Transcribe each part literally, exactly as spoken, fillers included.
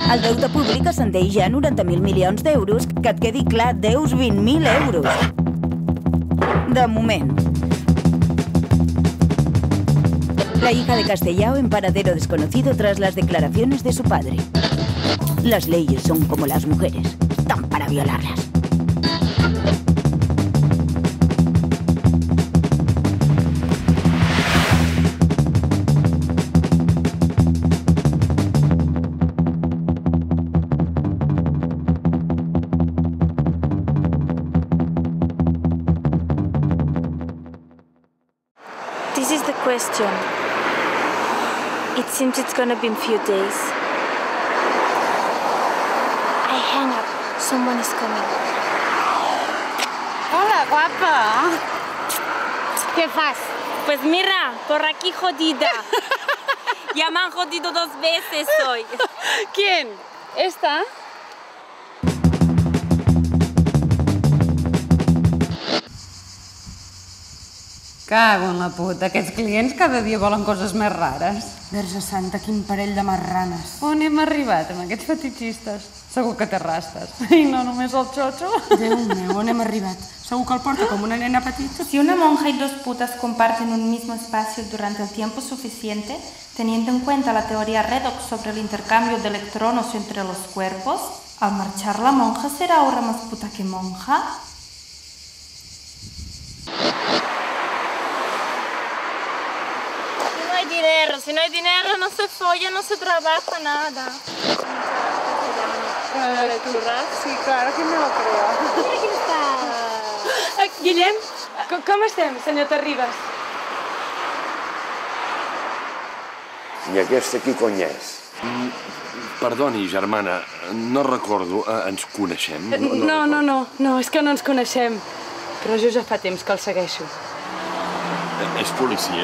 El deute públic ascendeix ja a noranta mil milions d'euros. Que et quedi clar, deus vint mil euros. De moment. La hija de Castellao en paradero desconocido tras las declaraciones de su padre. Las leyes son como las mujeres, están para violarlas. This is the question. It seems it's gonna be in a few days. I hang up. Someone is coming. Hola, guapa. ¿Qué fas? Pues mira, por aquí jodida. Ya me han jodido dos veces hoy. ¿Quién? ¿Esta? Cago en la puta. Aquests clients cada dia volen coses més rares. Verge Santa, quin parell de marranes. On hem arribat amb aquests fetichistes? Segur que té rastes. I no només el xotxo. Déu meu, on hem arribat? Segur que el porta com una nena petita. Si una monja y dos putas comparten un mismo espacio durante el tiempo suficiente, teniendo en cuenta la teoría redox sobre el intercambio de electrones entre los cuerpos, al marchar la monja será ahora más puta que monja. Dinero. Si no hay dinero, no se folla, no se trabaja nada. Eh, sí, claro, que me lo creo. Mira quién está. Eh, Guillem, com, com estem, senyor Terribas? I aquesta qui cony és? Perdoni, germana, no recordo. Ens coneixem? No, no, no, no, és que no ens coneixem. Però jo ja fa temps que el segueixo. És policia?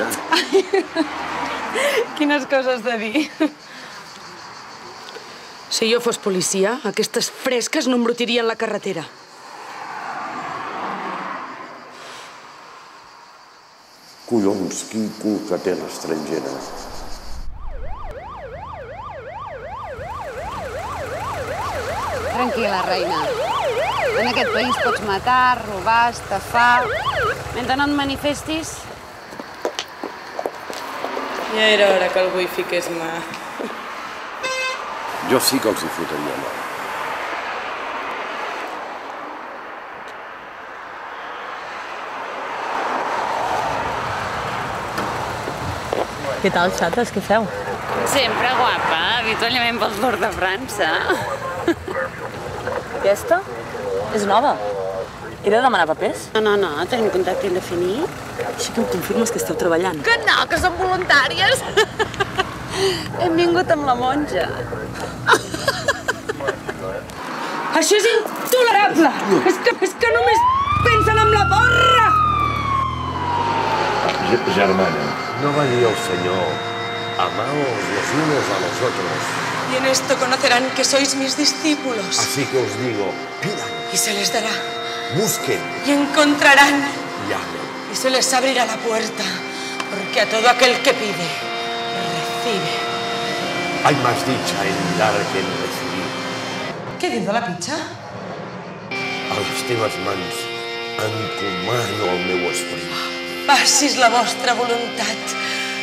Quines coses de dir. Si jo fos policia, aquestes fresques no embrutirien la carretera. Collons, quin cul que té l'estrangera. Tranquil·la, reina. En aquest país pots matar, robar, estafar... Mentre no et manifestis... Ja era hora que algú hi fiqués mà. Jo sí que els hi fotria mà. Què tal, xates? Què feu? Sempre guapa, habitualment pels Tours de França. Aquesta? És nova. He de demanar papers? No, no, no, tenim contracte indefinit. Així que em confirmes que esteu treballant. Que no, que som voluntàries. Hem vingut amb la monja. Això és intolerable! És que, és que només pensen en la porra! Germana, no va dir el Senyor, amaos los unos a los otros. Y en esto conocerán que sois mis discípulos. Así que os digo, pidan, Y se les dará. busquen, Y encontrarán. llamen. Y se les abrirá la puerta. Porque a todo aquel que pide, recibe. Hay más dicha en dar que en recibir. Què diu de la pizza? A les teves mans encomano el meu esperit. Passis la vostra voluntat.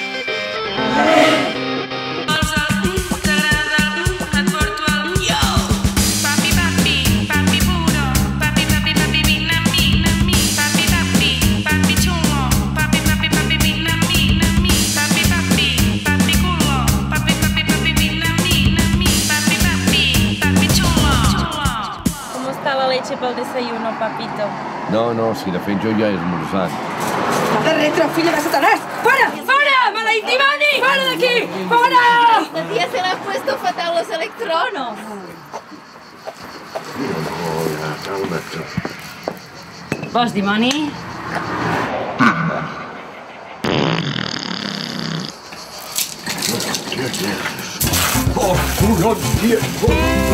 Pel desayuno, papito. No, no, si de fet jo ja he esmorzat. De retro, filla de Satanás! ¡Fora! ¡Fora! ¡Maldito Dimoni! ¡Fora d'aquí! ¡Fora! Esta tía se le ha puesto fatal los electronos. Vols dimoni? Oh, collons, viejo!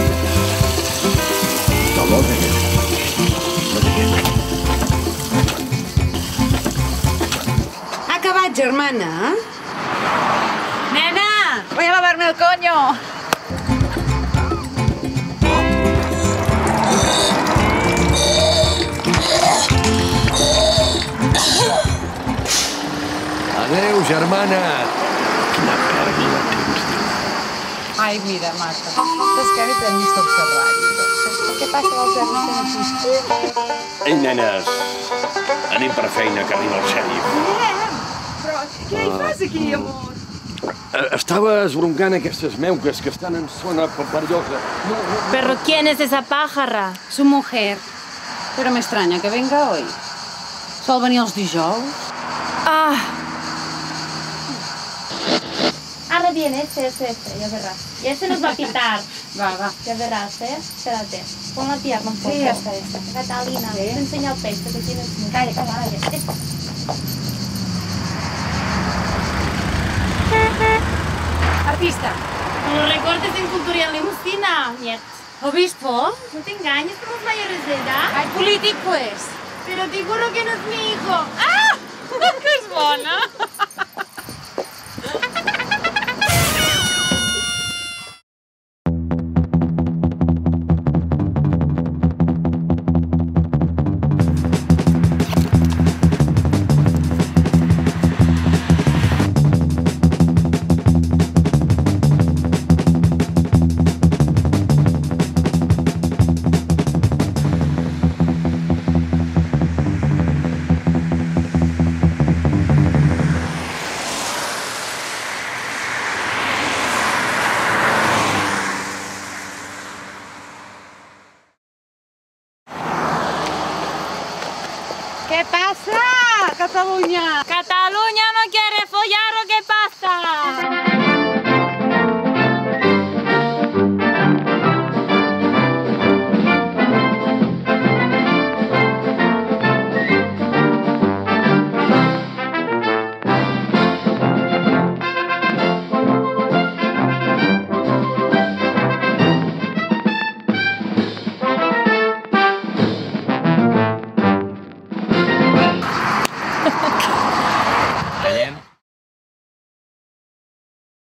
Talón. Ha acabat, germana? Nena, voy a lavarme el coño. Adéu, germana. Quina pèrdua de temps, Déu. Ai, mira, maca, és que ahorita hem vist observar-hi. Què passa amb els germans que no existeixen? Ei, nenes, anem per feina, que arriba el xèrif. Però què hi fas aquí, amor? Estava esbroncant aquestes meuques que estan en zona perillosa. ¿Pero quién es esa pájara? Su mujer. Però m'estranya que venga hoy. Sol venir els dijous? Ah, Ahora viene este, este, este, ya verás. Y este nos va a pitar. Va, va. Ya verás, ¿eh? Espérate. Pon la pierna un poco. Sí, esta, esta. Catalina, Sí. te enseña el pecho que tienes. Calla, calla, calla. Esto. Artista, Con los recortes en cultura y limusina. Niet. obispo? No te engañes, somos mayores de edad. Ai, polític, pues. Pero te juro que no es mi hijo. ¡Ah! ¡Qué es bona! Què passa, Catalunya? Cataluña.